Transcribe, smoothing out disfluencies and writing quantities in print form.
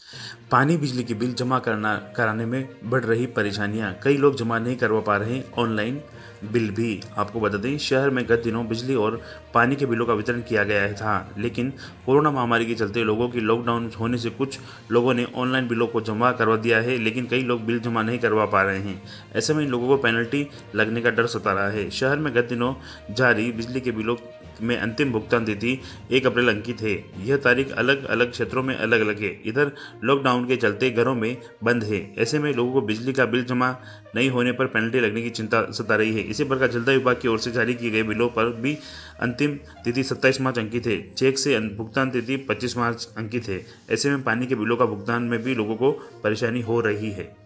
पानी बिजली के बिल जमा कराने में बढ़ रही परेशानियां। कई लोग जमा नहीं करवा पा रहे हैं ऑनलाइन बिल भी। आपको बता दें, शहर में गत दिनों बिजली और पानी के बिलों का वितरण किया गया था, लेकिन कोरोना महामारी के चलते लोगों की लॉकडाउन होने से कुछ लोगों ने ऑनलाइन बिलों को जमा करवा दिया है, लेकिन कई लोग बिल जमा नहीं करवा पा रहे हैं। ऐसे में इन लोगों को पेनल्टी लगने का डर सता रहा है। शहर में गत दिनों जारी बिजली के बिलों में अंतिम भुगतान तिथि 1 अप्रैल अंकित है। यह तारीख अलग अलग क्षेत्रों में अलग अलग है। इधर लॉकडाउन के चलते घरों में बंद है। ऐसे में लोगों को बिजली का बिल जमा नहीं होने पर पेनल्टी लगने की चिंता सता रही है। इसी प्रकार जलदाय विभाग की ओर से जारी किए गए बिलों पर भी अंतिम तिथि 27 मार्च अंकित है। चेक से भुगतान तिथि 25 मार्च अंकित है। ऐसे में पानी के बिलों का भुगतान में भी लोगों को परेशानी हो रही है।